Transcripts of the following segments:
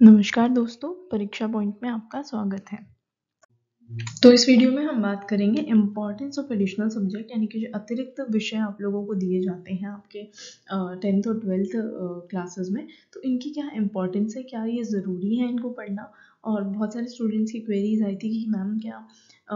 नमस्कार दोस्तों, परीक्षा पॉइंट में आपका स्वागत है। तो इस वीडियो में हम बात करेंगे इम्पॉर्टेंस ऑफ एडिशनल सब्जेक्ट, यानी कि जो अतिरिक्त विषय आप लोगों को दिए जाते हैं आपके 10th और 12th क्लासेस में, तो इनकी क्या इम्पॉर्टेंस है, क्या ये ज़रूरी है इनको पढ़ना। और बहुत सारे स्टूडेंट्स की क्वेरीज आई थी कि मैम क्या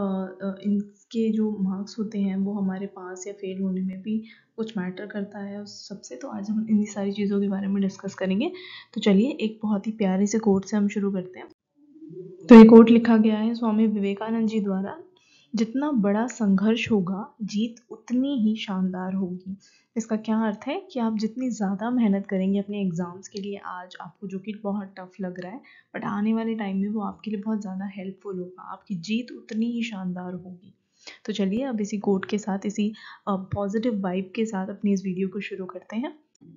इनके जो मार्क्स होते हैं वो हमारे पास या फेल होने में भी कुछ मैटर करता है उस सबसे। तो आज हम इन सारी चीज़ों के बारे में डिस्कस करेंगे। तो चलिए एक बहुत ही प्यारे से कोट से हम शुरू करते हैं। तो ये कोट लिखा गया है स्वामी विवेकानंद जी द्वारा, जितना बड़ा संघर्ष होगा जीत उतनी ही शानदार होगी। इसका क्या अर्थ है कि आप जितनी ज़्यादा मेहनत करेंगे अपने एग्ज़ाम्स के लिए आज आपको, जो कि बहुत टफ लग रहा है, बट आने वाले टाइम में वो आपके लिए बहुत ज़्यादा हेल्पफुल होगा, आपकी जीत उतनी ही शानदार होगी। तो चलिए अब इसी कोट के साथ, इसी पॉजिटिव वाइब के साथ अपनी इस वीडियो को शुरू करते हैं।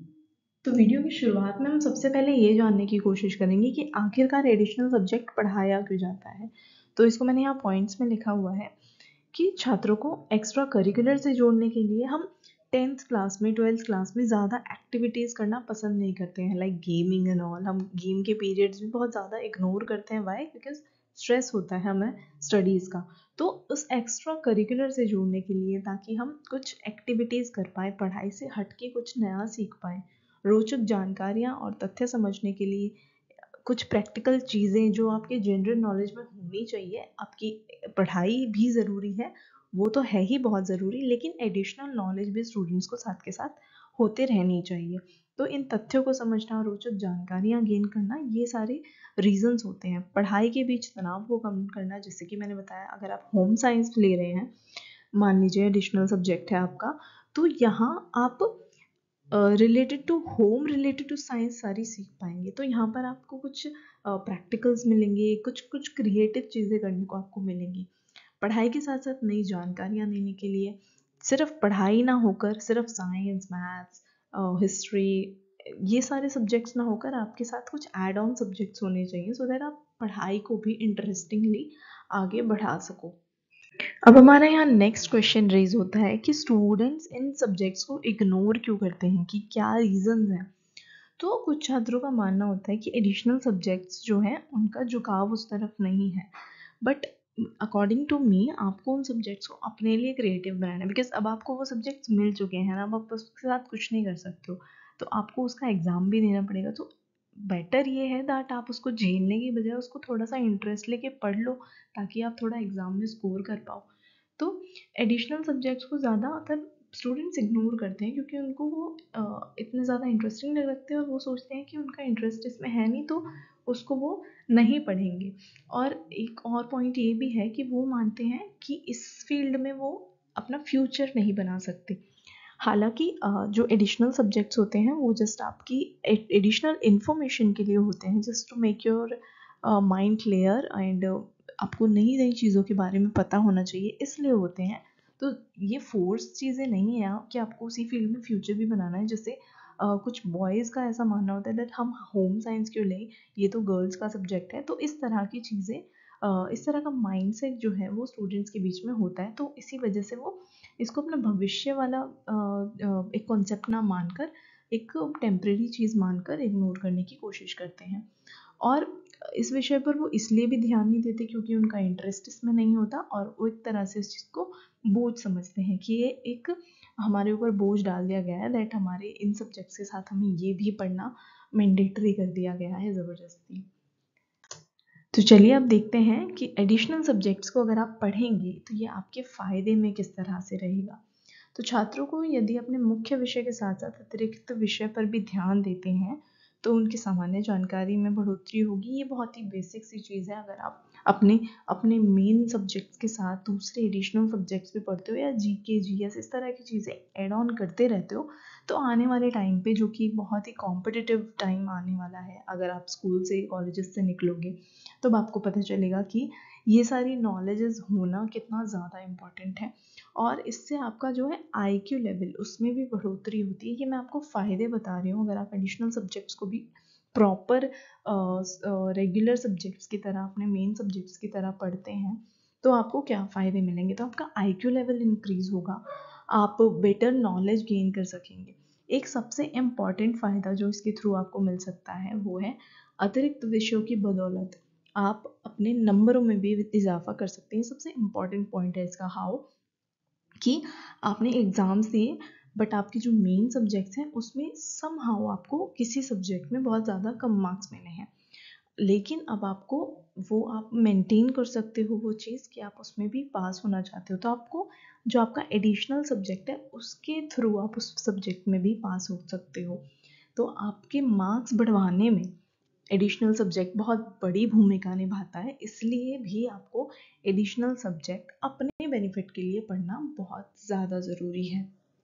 तो वीडियो की शुरुआत में हम सबसे पहले ये जानने की कोशिश करेंगे कि आखिरकार एडिशनल सब्जेक्ट पढ़ाया क्यों जाता है। तो इसको मैंने यहाँ पॉइंट्स में लिखा हुआ है कि छात्रों को एक्स्ट्रा करिकुलर से जोड़ने के लिए हम 10th क्लास में 12th क्लास में ज़्यादा एक्टिविटीज़ करना पसंद नहीं करते हैं, लाइक गेमिंग एंड ऑल। हम गेम के पीरियड्स भी बहुत ज़्यादा इग्नोर करते हैं। वाई? बिकॉज स्ट्रेस होता है हमें स्टडीज़ का। तो उस एक्स्ट्रा करिकुलर से जोड़ने के लिए, ताकि हम कुछ एक्टिविटीज़ कर पाए, पढ़ाई से हट के कुछ नया सीख पाए, रोचक जानकारियाँ और तथ्य समझने के लिए, कुछ प्रैक्टिकल चीज़ें जो आपके जनरल नॉलेज में होनी चाहिए। आपकी पढ़ाई भी ज़रूरी है, वो तो है ही बहुत ज़रूरी, लेकिन एडिशनल नॉलेज भी स्टूडेंट्स को साथ के साथ होते रहनी चाहिए। तो इन तथ्यों को समझना, रोचक जानकारियाँ गेन करना, ये सारे रीजंस होते हैं। पढ़ाई के बीच तनाव को कम करना, जैसे कि मैंने बताया, अगर आप होम साइंस ले रहे हैं, मान लीजिए एडिशनल सब्जेक्ट है आपका, तो यहाँ आप related to home, related to science सारी सीख पाएंगे। तो यहाँ पर आपको कुछ प्रैक्टिकल्स मिलेंगे, कुछ कुछ क्रिएटिव चीज़ें करने को आपको मिलेंगी। पढ़ाई के साथ साथ नई जानकारियाँ देने के लिए, सिर्फ पढ़ाई ना होकर, सिर्फ साइंस, मैथ्स, हिस्ट्री, ये सारे सब्जेक्ट्स ना होकर आपके साथ कुछ एड ऑन सब्जेक्ट्स होने चाहिए, सो दैट आप पढ़ाई को भी इंटरेस्टिंगली आगे बढ़ा सको। अब हमारा यहाँ नेक्स्ट क्वेश्चन रेज होता है कि स्टूडेंट्स इन सब्जेक्ट्स को इग्नोर क्यों करते हैं, कि क्या रीजंस हैं। तो कुछ छात्रों का मानना होता है कि एडिशनल सब्जेक्ट्स जो हैं उनका झुकाव उस तरफ नहीं है, बट अकॉर्डिंग टू मी आपको उन सब्जेक्ट्स को अपने लिए क्रिएटिव बनाना है। बिकॉज अब आपको वो सब्जेक्ट्स मिल चुके हैं ना, अब आप उसके साथ कुछ नहीं कर सकते हो, तो आपको उसका एग्ज़ाम भी देना पड़ेगा। तो बेटर ये है दैट आप उसको झेलने की बजाय उसको थोड़ा सा इंटरेस्ट लेके पढ़ लो, ताकि आप थोड़ा एग्ज़ाम में स्कोर कर पाओ। तो एडिशनल सब्जेक्ट्स को ज़्यादातर स्टूडेंट्स इग्नोर करते हैं, क्योंकि उनको वो इतने ज़्यादा इंटरेस्टिंग नहीं लगते, और वो सोचते हैं कि उनका इंटरेस्ट इसमें है नहीं, तो उसको वो नहीं पढ़ेंगे। और एक और पॉइंट ये भी है कि वो मानते हैं कि इस फील्ड में वो अपना फ्यूचर नहीं बना सकते। हालांकि जो एडिशनल सब्जेक्ट्स होते हैं वो जस्ट आपकी एडिशनल इन्फॉर्मेशन के लिए होते हैं, just to make your mind clear, and आपको नई नई चीज़ों के बारे में पता होना चाहिए, इसलिए होते हैं। तो ये फोर्स चीज़ें नहीं है कि आपको उसी फील्ड में फ्यूचर भी बनाना है। जैसे कुछ बॉयज़ का ऐसा मानना होता है दैट हम होम साइंस क्यों लें, ये तो गर्ल्स का सब्जेक्ट है। तो इस तरह की चीज़ें, इस तरह का माइंडसेट जो है वो स्टूडेंट्स के बीच में होता है। तो इसी वजह से वो इसको अपना भविष्य वाला एक कॉन्सेप्ट ना मानकर, एक टेम्परेरी चीज़ मानकर इग्नोर करने की कोशिश करते हैं। और इस विषय पर वो इसलिए भी ध्यान नहीं देते क्योंकि उनका इंटरेस्ट इसमें नहीं होता, और वो एक तरह से इस चीज़ को बोझ समझते हैं कि ये एक हमारे ऊपर बोझ डाल दिया गया है, दैट हमारे इन सब्जेक्ट्स के साथ हमें ये भी पढ़ना मैंडेटरी कर दिया गया है ज़बरदस्ती। तो चलिए अब देखते हैं कि एडिशनल सब्जेक्ट्स को अगर आप पढ़ेंगे तो ये आपके फ़ायदे में किस तरह से रहेगा। तो छात्रों को यदि अपने मुख्य विषय के साथ साथ अतिरिक्त विषय पर भी ध्यान देते हैं, तो उनकी सामान्य जानकारी में बढ़ोतरी होगी। ये बहुत ही बेसिक सी चीज़ है। अगर आप अपने अपने मेन सब्जेक्ट्स के साथ दूसरे एडिशनल सब्जेक्ट्स भी पढ़ते हो, या जीके, जीएस, इस तरह की चीज़ें ऐड ऑन करते रहते हो, तो आने वाले टाइम पे, जो कि बहुत ही कॉम्पिटिटिव टाइम आने वाला है, अगर आप स्कूल से, कॉलेजेस से निकलोगे, तब आपको पता चलेगा कि ये सारी नॉलेजेस होना कितना ज़्यादा इम्पॉर्टेंट है। और इससे आपका जो है आईक्यू लेवल, उसमें भी बढ़ोतरी होती है। ये मैं आपको फ़ायदे बता रही हूँ। अगर आप एडिशनल सब्जेक्ट्स को भी प्रॉपर रेगुलर सब्जेक्ट्स की तरह, अपने मेन सब्जेक्ट्स की तरह पढ़ते हैं, तो आपको क्या फ़ायदे मिलेंगे। तो आपका आईक्यू लेवल इंक्रीज़ होगा, आप बेटर नॉलेज गेन कर सकेंगे। एक सबसे इम्पॉर्टेंट फ़ायदा जो इसके थ्रू आपको मिल सकता है वो है अतिरिक्त विषयों की बदौलत आप अपने नंबरों में भी इजाफा कर सकते हैं। सबसे इम्पॉर्टेंट पॉइंट है इसका हाउ, कि आपने एग्ज़ाम्स दिए बट आपके जो मेन सब्जेक्ट्स हैं उसमें समहाउ आपको किसी सब्जेक्ट में बहुत ज़्यादा कम मार्क्स मिले हैं, लेकिन अब आपको वो आप मेंटेन कर सकते हो वो चीज़ कि आप उसमें भी पास होना चाहते हो, तो आपको जो आपका एडिशनल सब्जेक्ट है उसके थ्रू आप उस सब्जेक्ट में भी पास हो सकते हो। तो आपके मार्क्स बढ़वाने में एडिशनल सब्जेक्ट बहुत बड़ी भूमिका निभाता है, इसलिए भी आपको एडिशनल सब्जेक्ट अपने बेनिफिट के लिए पढ़ना बहुत ज़्यादा ज़रूरी है।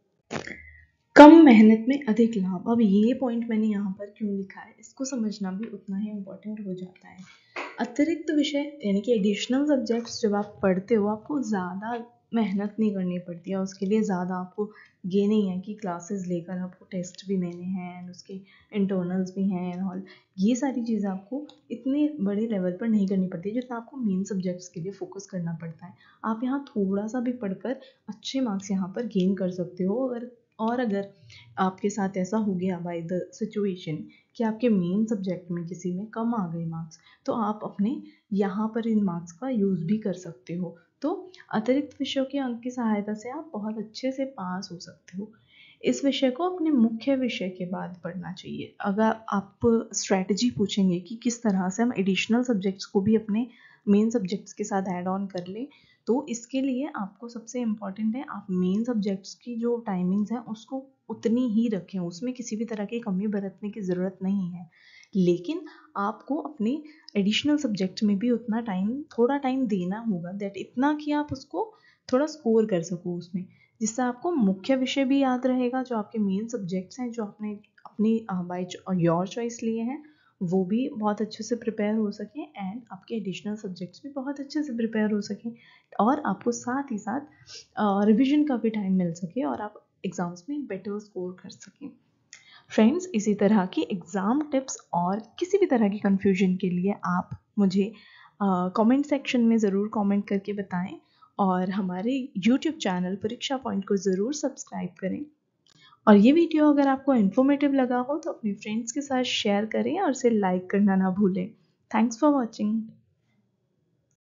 कम मेहनत में अधिक लाभ, अब ये पॉइंट मैंने यहाँ पर क्यों लिखा है इसको समझना भी उतना ही इम्पोर्टेंट हो जाता है। अतिरिक्त विषय यानी कि एडिशनल सब्जेक्ट्स जब आप पढ़ते हो आपको ज़्यादा मेहनत नहीं करनी पड़ती है, उसके लिए ज़्यादा आपको ये नहीं है कि क्लासेस लेकर आपको टेस्ट भी देने हैं एंड उसके इंटरनल्स भी हैं एंड ऑल, ये सारी चीज़ें आपको इतने बड़े लेवल पर नहीं करनी पड़ती जितना आपको मेन सब्जेक्ट्स के लिए फोकस करना पड़ता है। आप यहाँ थोड़ा सा भी पढ़कर अच्छे मार्क्स यहाँ पर गेन कर सकते हो। अगर आपके साथ ऐसा हो गया बाय द सिचुएशन कि आपके मेन सब्जेक्ट में किसी में कम आ गए मार्क्स, तो आप अपने यहाँ पर इन मार्क्स का यूज़ भी कर सकते हो। तो अतिरिक्त विषयों के अंक की सहायता से आप बहुत अच्छे से पास हो सकते हो। इस विषय को अपने मुख्य विषय के बाद पढ़ना चाहिए। अगर आप स्ट्रैटेजी पूछेंगे कि किस तरह से हम एडिशनल सब्जेक्ट्स को भी अपने मेन सब्जेक्ट्स के साथ ऐड ऑन कर लें, तो इसके लिए आपको सबसे इम्पॉर्टेंट है आप मेन सब्जेक्ट्स की जो टाइमिंग्स हैं उसको उतनी ही रखें, उसमें किसी भी तरह की कमी बरतने की ज़रूरत नहीं है। लेकिन आपको अपने एडिशनल सब्जेक्ट में भी उतना टाइम थोड़ा टाइम देना होगा, दैट इतना कि आप उसको थोड़ा स्कोर कर सको उसमें, जिससे आपको मुख्य विषय भी याद रहेगा, जो आपके मेन सब्जेक्ट्स हैं जो आपने अपनी बाय योर चॉइस लिए हैं वो भी बहुत अच्छे से प्रिपेयर हो सकें एंड आपके एडिशनल सब्जेक्ट्स भी बहुत अच्छे से प्रिपेयर हो सकें, और आपको साथ ही साथ रिवीजन का भी टाइम मिल सके और आप एग्ज़ाम्स में बेटर स्कोर कर सकें। फ्रेंड्स, इसी तरह की एग्ज़ाम टिप्स और किसी भी तरह की कन्फ्यूजन के लिए आप मुझे कमेंट सेक्शन में ज़रूर कमेंट करके बताएं और हमारे यूट्यूब चैनल परीक्षा पॉइंट को ज़रूर सब्सक्राइब करें। और ये वीडियो अगर आपको इन्फॉर्मेटिव लगा हो तो अपने फ्रेंड्स के साथ शेयर करें और इसे लाइक करना ना भूलें। Thanks for watching.